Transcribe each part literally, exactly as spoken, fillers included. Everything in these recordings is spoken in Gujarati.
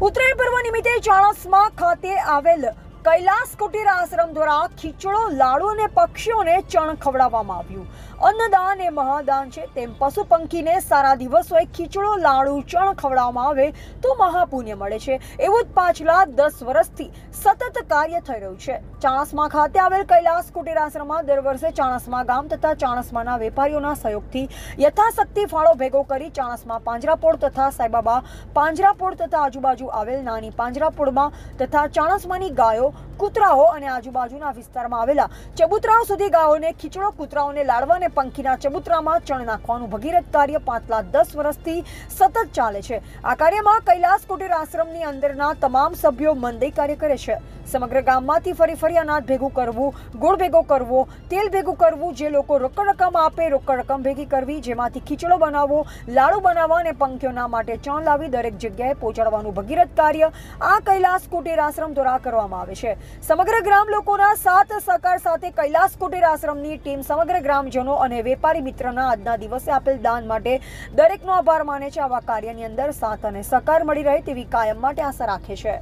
ઉત્તરાયણ પર્વ નિમિત્તે ચાણસ્મા ખાતે આવેલ કૈલાસ કુટીર આશ્રમ દ્વારા ખીચડો, લાડુ અને પક્ષીઓને ચણ ખવડાવવામાં આવ્યું। અન્નદાન એ મહાદાન છે, તેમ પશુ પંખીને સારા દિવસોએ ખીચડો, લાડુ, ચણ ખવડાવવામાં આવે તો મહાપુણ્ય મળે છે। એવું જ પાછલા દસ વર્ષથી સતત કાર્ય થઈ રહ્યું છે। ચાણસ્મા ખાતે આવેલ કૈલાસ કુટીર આશ્રમમાં દર વર્ષે ચાણસ્મા ગામ તથા ચાણસ્માના વેપારીઓના સહયોગથી યથાશક્તિ ફાળો ભેગો કરી ચાણસ્મા પાંજરાપોળ તથા સાઈબાબા પાંજરાપોળ તથા આજુબાજુ આવેલ નાની પાંજરાપોળમાં તથા ચાણસ્માની ગાયો, કૂતરાઓ અને આજુબાજુના વિસ્તારમાં આવેલા ચબૂતરાઓ સુધી ગાયોને ખીચડો, કૂતરાઓને લાડવા અને પંખીના ચબૂતરામાં ચણ નાખવાનું ભગીરથ કાર્ય પાછલા દસ વર્ષથી સતત ચાલે છે। આ કાર્યમાં કૈલાસ કુટીર આશ્રમની અંદરના તમામ સભ્યો મનદઈ કાર્ય કરે છે। સમગ્ર ગામમાંથી ફરી ફરી અનાજ ભેગું કરવું, ગોળ ભેગો કરવો, તેલ ભેગું કરવું, જે લોકો રોકડ રકમ આપે રોકડ રકમ ભેગી કરવી, જેમાંથી ખીચડો બનાવવો, લાડુ બનાવવા અને પંખીઓના માટે ચણ લાવી દરેક જગ્યાએ પહોંચાડવાનું ભગીરથ કાર્ય આ કૈલાસ કુટીર આશ્રમ દ્વારા કરવામાં આવે છે। સમગ્ર ગ્રામ લોકોના સાથ સહકાર સાથે કૈલાસ કુટીર આશ્રમની ટીમ સમગ્ર ગ્રામજનો અને વેપારી મિત્રના આજના દિવસે આપેલ દાન માટે દરેકનો આભાર માને છે। આવા કાર્યની અંદર સાથ અને સહકાર મળી રહે તેવી કાયમ માટે આશા રાખે છે।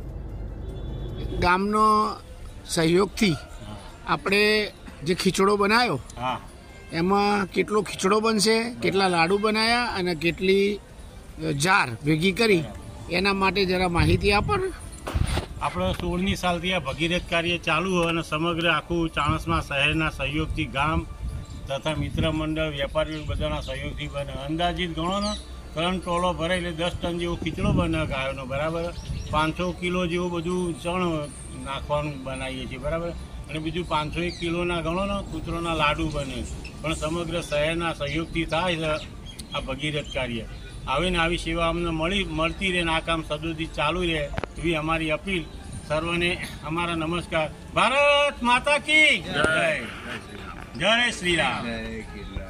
ગામનો સહયોગથી આપણે જે ખીચડો બનાવ્યો એમાં કેટલો ખીચડો બનશે, કેટલા લાડુ બનાવ્યા અને કેટલી જાર ભેગી કરી એના માટે જરા માહિતી આપો ને। આપણે સોળમી સાલથી આ ભગીરથ કાર્ય ચાલુ હોય અને સમગ્ર આખું ચાણસ્મા શહેરના સહયોગથી ગામ તથા મિત્ર મંડળ, વેપારીઓ બધાના સહયોગથી બને। અંદાજિત ગણો ને ત્રણ ટોળો ભરાય એટલે દસ ટન જેવો ખીચડો બને ગાયોનો, બરાબર। પાંચસો કિલો જેવું બધું ચણ નાખવાનું બનાવીએ છીએ, બરાબર। અને બીજું પાંચસો એક કિલોના ગણો ને કૂતરોના લાડુ બને। પણ સમગ્ર શહેરના સહયોગથી થાય છે આ ભગીરથ કાર્ય। આવીને આવી સેવા અમને મળી મળતી રહે ને આ કામ સદોથી ચાલુ રહે એવી અમારી અપીલ। સર્વને અમારા નમસ્કાર। ભારત માતા કી જય, જય શ્રી રામ।